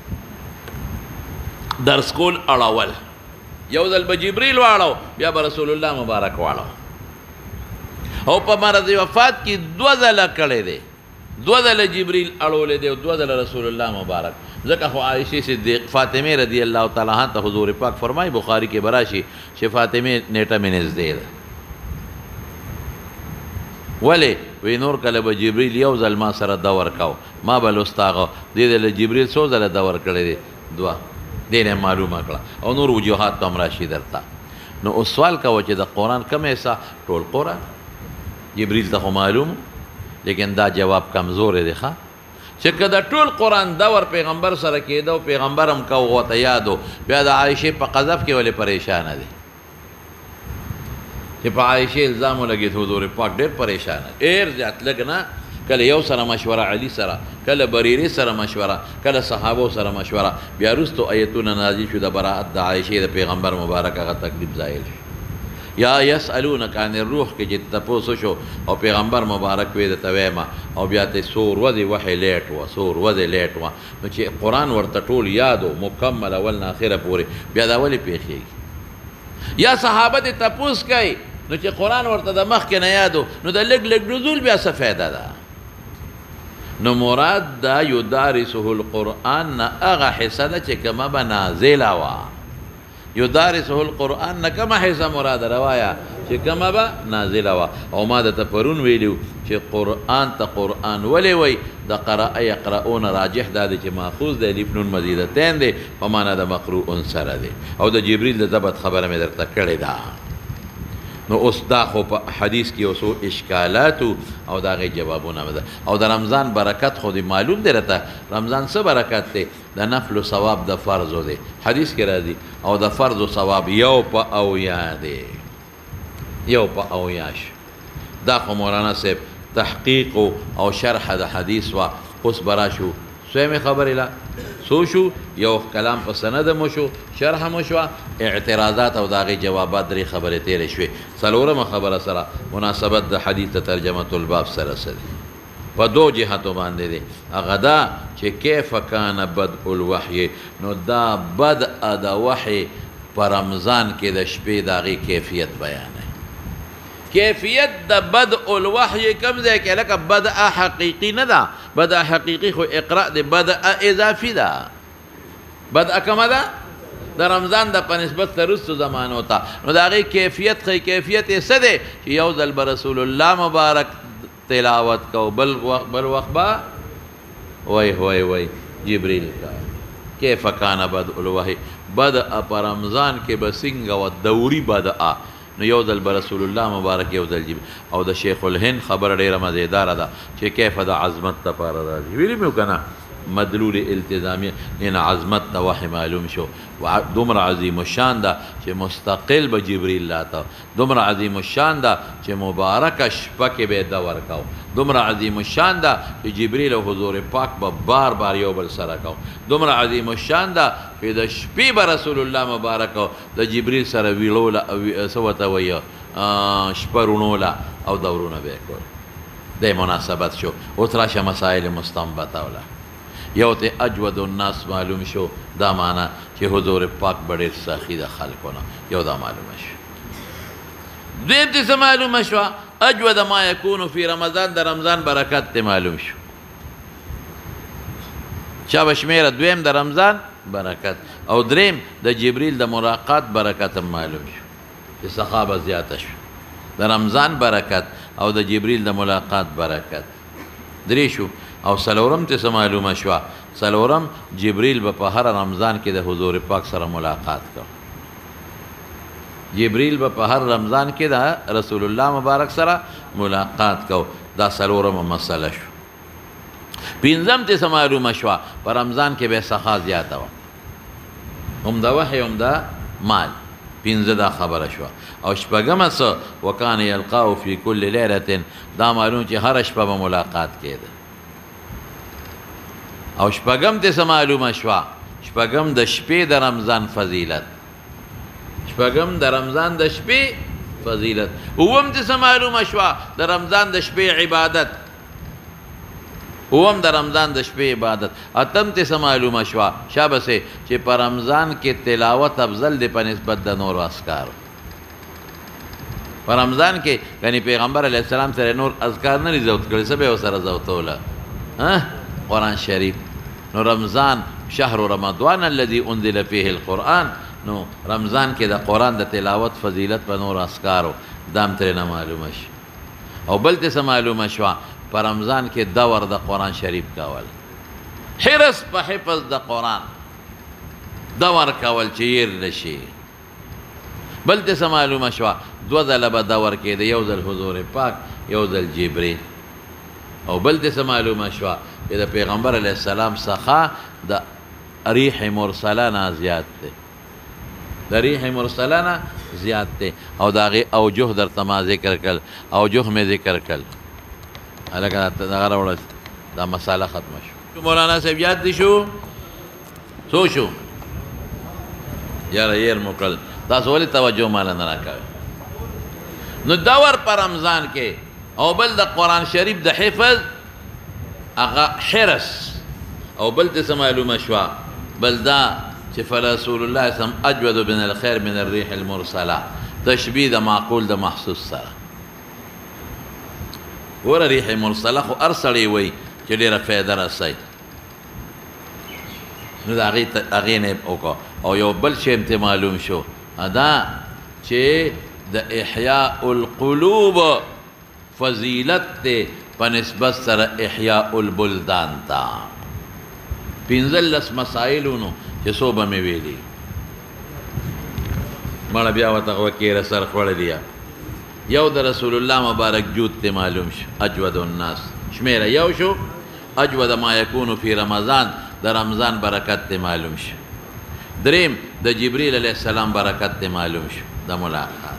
[SPEAKER 1] درس کول اړول یو ځل به جبریل واړو بیا به رسول الله مبارک واړو او په مرض وفات کې دوه ځله کړی دی دوه ځله جبریل اړولی دی او دوه ځله رسول الله مبارک ځکه خو عایشې صدیق فاطمې رضی الله تعالی عنها ته حضور پاک فرمایي بخاري کې به راشي چې فاطمې نیټه مې نږدې ده ولې وی نور کله به جبریل یو ځل ما سره دور کو ما به لوستاغه دې ځله جبریل څو ځله دور کړی دی دوه دې نه معلومه کړه او نور وجوهات ته هم راشي درته نو اوس سوال کوه چې د قرآن کوم حصه ټول قرآن جبریل ته خو معلوم لیکن دا جواب کمزور دی ښه چې که د ټول قرآن دور پیغمبر سره کېده او پیغمبر هم کو ورته یادو بیا د عایشې په قذف کې ولې پریشانه دی چې په عایشې الزام ولګېد حضور پاک ډېر پریشانه ډېر زیات لږ نه کله یو سره مشوره علی سره کله بریرې سره مشوره کله صحابو سره مشوره بیا وروستو ایتونه نازل شو د براءت د عایشې د پیغمبر مبارک هغه تکلیف زایل شو یا یسألونک عن الروح کې چې تپوس شو او پیغمبر مبارک وی درته ویمه او بیا ته څو ورځې وحی لیټ وه څو ورځې لیټ وه نو چې قرآن ورته ټول یاد و مکمل اول نه اخره پورې بیا دا ولې پېښېږي یا صحابه دې تپوس کوي نو چې قرآن ورته د مخکې نه یادو نو د لږ لږ نزول بیا څه فایده ده نو مراد دا یدارسه القرآن نه هغه حصه ده چې کومه به نازله وه یدارسه القرآن نه کومه حصه مراده روايه چې کومه به نازله وه او ما درته پرون ویلي چې قرآن ته قرآن ولې وایي د قرأ یقرؤون راجح دا دی چې ماخوذ د الف نون مزیدتین دی په معنا د مقروء سره دی او د جبریل د ضبط خبره مې درته کړې ده نو اوس دا خو په حدیث کې اوسو اشکالاتو او د هغې جوابونه ده او د رمضان برکت خو دی معلوم دی راته رمضان څه برکت دی د نفل ثواب د فرضو دی حدیث کې راځي او د فرضو ثواب یو په اویا دی یو په اویاش دا خو مولانا صاحب تحقیق او شرح د حدیث وا اوس برا شو سویمې خبرې لا سو شو یو کلام په سند مو شو شرح مو شوه اعتراضات او د هغې جوابات درې خبرې تېرې شوې څلورمه خبره سره مناسبت د حدیث د ترجمة الباب سره څه دی په دو جهتو باندې دی هغه دا چې کیف کان بدء الوحی نو دا بدء د وحی په رمضان کې د شپې د هغې کیفیت بیانوي کیفیت د بدء الوحی کوم ځای کې لکه بدء حقیقي نه ده بدأ حقیقی خو اقرأ دی بدأ اضافی دا بدأ کما دا د رمضان د په نسبت ته رستو زمانو ته نو د هغې کیفیت ښایي کیفیت یې څه دی چې یو ځل به رسول الله مبارک تلاوت کو بل وخت به وای جبریل کا کیف کان بدء الوحی بدأ په رمضان کې به څنګه و دوري بدأ نو یو ځل به رسول الله مبارک یو ځل جبریل او د شیخ الهند خبره ډېره مزېداره ده چې کیف د عظمت دپاره راځي ویلي مې که نه مدلول التزامی ان عظمت د وحی معلوم شو دومره عظیم الشان ده چې مستقل به جبریل لاته دومره عظیم الشان ده چې مبارکه شپه کې به دور کو دومره عظیم الشان ده چې جبریل او حضور پاک به بار بار یو بل سره کو دومره عظیم الشان ده چې د شپې به رسول الله مبارک د جبریل سره ویلوله څه ورته وایي شپه رونوله او دورونه به یې کول دی مناسبت شو اوس راشه مسایل مستنبطه وله یو ته اجود الناس معلوم شو دا معنا چې حضور پاک بډیر سخی د خلکو نه یو دا معلومه شو دویم ته معلومه شو اجود ما یکون فی رمضان د رمضان برکت ته معلوم شو چا بشمیره دویم د رمضان برکت او دریم د جبریل د ملاقات برکت معلوم شو چې صحابه زیاته شو د رمضان برکت او د جبریل د ملاقات برکت درې شو او سلورم ته معلومه شو سلورم جبریل به په هر رمضان کې د حضور پاک سره ملاقات کو جبریل به په هر رمضان کې د رسول الله مبارک سره ملاقات کو دا سلورم مسله شو پنځم ته معلومه شو په رمضان کې به سخا زیاته و هم د وحی هم د مال پنځه دا خبره شو او شپږمه څه وکانه یلقاو فی کل لیله دا معلوم چې هر شپه به ملاقات کېده او شپږم ته معلومه شو شپږم د شپې د رمضان فضیلت شپږم د رمضان د شپې فضیلت اووم ته معلومه شو د رمضان د شپې عبادت اووم د رمضان د شپې عبادت اتم ته معلومه شو شابسه چې په رمضان کې تلاوت افضل دی په نسبت د نور اذکار په رمضان کې یعنی پیغمبر علیه السلام سره نور اذکار نه زوت کړي څه به سره زوتوله قرآن شریف نو رمضان شهر رمضان الذي انزل فيه القرآن نو رمضان کې د قرآن د تلاوت فضیلت په نور اذکارو دام ترې نه معلومه شي او بل ته معلومه شوه په رمضان کې دور د قرآن شریف کول حرص په حفظ د قرآن دور کول چې ير نشي بل ته معلومه شوه دوه ځله به دور کېده یو ځل حضور پاک یو ځل جبریل او بل ته معلومه شوه چې د پیغمبر علیه السلام څخه د ریح مرسله نه زیات دی د ریح مرسله نه زیات دی او د هغې اوجه درته ما ذکر کړل اوجه مې ذکر کړل هلکه دغه راوړه دا مساله ختمه شو مولانا صاحب یاد دي شو څو شو یاره ير مو کړل تاسو ولې توجه ماله نه راکوئ نو دور په رمضان کې او بل د قرآن شریف د حفظ هغه حرص او بل ته معلومه شوه بل دا چې فرسول الله صلی اجود من الخير من الريح المرسله تشبیه د معقول د محسوس سره ګوره ریح مرسله خو هر سړی وایي چې ډېره فایده رسوي نو د هغې نه وکړه او یو بل شی ته معلوم شو دا چې د احیاء القلوب فضیلت دی په نسبت سره احیاء البلدان ته پنځلس مسایلو نو چې څو به مې ویلي مړه بیا ورته وکیره سر خوړلي یو د رسول الله مبارک جود ته معلوم شو اجود الناس شمیره یو شو اجود ما یکون فی رمضان د رمضان برکت ته معلوم شو دریم د جبریل علیه السلام برکت ته معلوم شو د ملاقات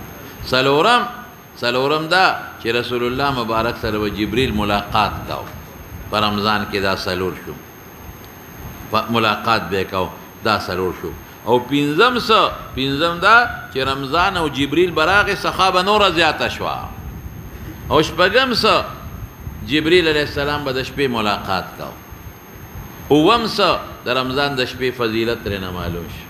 [SPEAKER 1] سلورم دا چې رسول الله مبارک سره و جبریل ملاقات کو په رمضان کې دا سلور شو ملاقات به کو دا سلور شو او پنځم دا چې رمضان او جبریل براغه صحابه نور زیاته شو او شپږم جبریل علیه السلام به د شپې ملاقات کو اوم د رمضان د شپې فضیلت ترې معلوم شو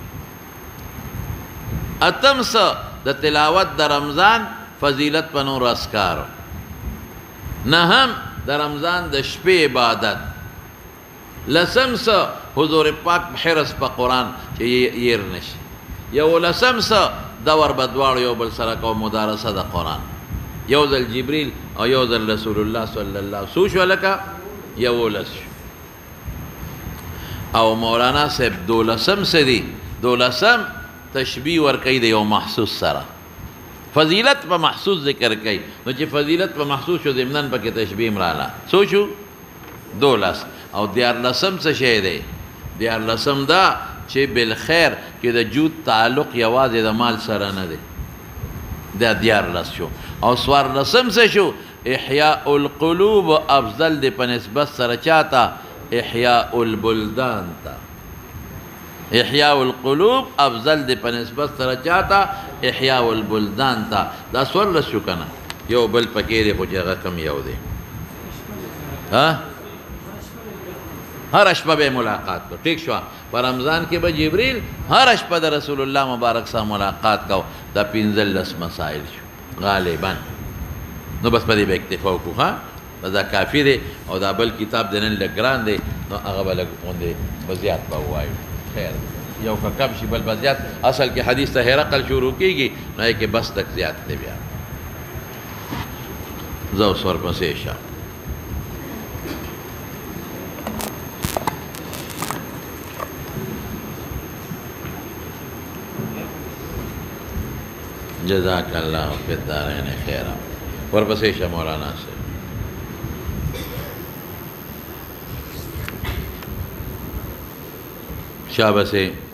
[SPEAKER 1] اتم د تلاوت د رمضان فضیلت په نور اذکار نهم د رمضان د شپې عبادت لسم څه حضور پاک حرص په قرآن چې ير نشي. یو لسم څه دور به دواړو یو بل سره کو مدارسه د قرآن، یو ځل جبریل او یو ځل رسول الله صلی الله سو شو لکه یولس شو. او مولانا صاحب دولسم څه دي؟ دولسم تشبیه ورکوي د یو محسوس سره، فضیلت په محسوس ذکر کوي. نو چې فضیلت په محسوس شو ضمناً پکې تشبیه مراله څو شو؟ 12. او 14 څه شی دی؟ 14 دا چې بالخیر کې د جود تعلق یوازې د مال سره نه دی، دا 14 شو. او 14 څه شو؟ احیاء القلوب افضل دی په نسبت سره چاته؟ احیاء البلدان ته. احیاء القلوب افضل دی په نسبت سره چاته؟ احیاء البلدان ته. دا 14 شو کنه، یو بل پکې دی خو چې هغه کم یو دی. ها هر شپه به ملاقات کو، ٹھیک شو. په رمضان کې به جبریل هر شپه د رسول الله مبارک سره ملاقات کو. دا 15 مسائل شو غالبا. نو بس په دې به اکتفا وکړو. ها دا کافي دی. او دا بل کتاب د نن لږ ګران دی، نو هغه به لږ غوندې به زیات به ووایو. خیر یو که کم شي بل به زیات. اصل کې حدیث ته هرقل شروع کېږي، نو یې کې بس تک زیات دی. بیا زه اوس ورپسې شه. جزاک اللہ فی الدارین خیرا. ورپسې شه مولانا صاحب. شابه سے